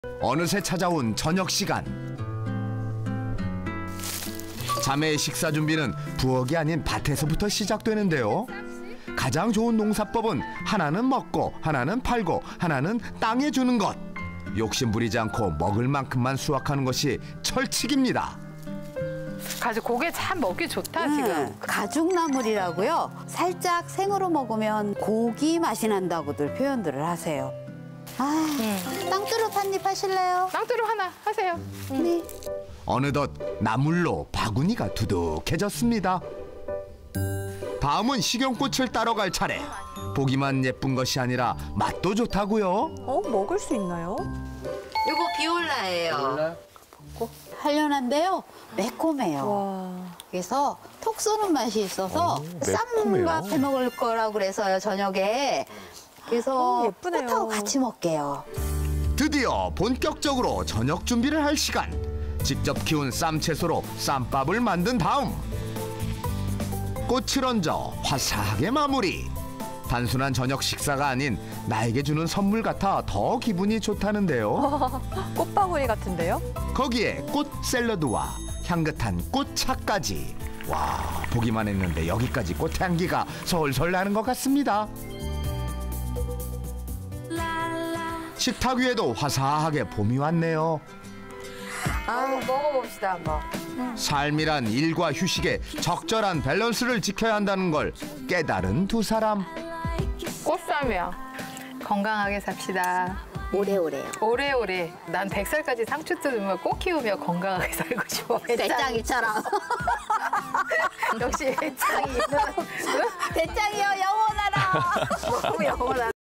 어느새 찾아온 저녁 시간. 자매의 식사 준비는 부엌이 아닌 밭에서부터 시작되는데요. 가장 좋은 농사법은 하나는 먹고 하나는 팔고 하나는 땅에 주는 것. 욕심 부리지 않고 먹을 만큼만 수확하는 것이 철칙입니다. 가지고 고게 참 먹기 좋다 지금. 가죽나물이라고요. 살짝 생으로 먹으면 고기 맛이 난다고들 표현들을 하세요. 땅두릅 한 입 하실래요? 땅두릅 하나 하세요. 네. 어느덧 나물로 바구니가 두둑해졌습니다. 다음은 식용꽃을 따러 갈 차례. 보기만 예쁜 것이 아니라 맛도 좋다고요. 먹을 수 있나요? 이거 비올라예요. 한련한데요. 매콤해요. 와. 그래서 톡 쏘는 맛이 있어서 쌈과 해 먹을 거라고 그래서요, 저녁에. 그래서 예쁘네요. 꽃하고 같이 먹게요. 드디어 본격적으로 저녁 준비를 할 시간. 직접 키운 쌈채소로 쌈밥을 만든 다음 꽃을 얹어 화사하게 마무리. 단순한 저녁 식사가 아닌 나에게 주는 선물 같아 더 기분이 좋다는데요. 꽃방울이 같은데요? 거기에 꽃 샐러드와 향긋한 꽃차까지. 와, 보기만 했는데 여기까지 꽃향기가 솔솔 나는 것 같습니다. 식탁 위에도 화사하게 봄이 왔네요. 먹어봅시다 한번. 삶이란 일과 휴식에 적절한 밸런스를 지켜야 한다는 걸 깨달은 두 사람. 꽃쌈이야. 건강하게 삽시다. 오래오래요. 오래오래. 난 100살까지 상추 뜯으며 꽃 키우며 건강하게 살고 싶어. 배짱이처럼. 역시 배짱이. 배짱이요, 영원하라. 너무 영원하다.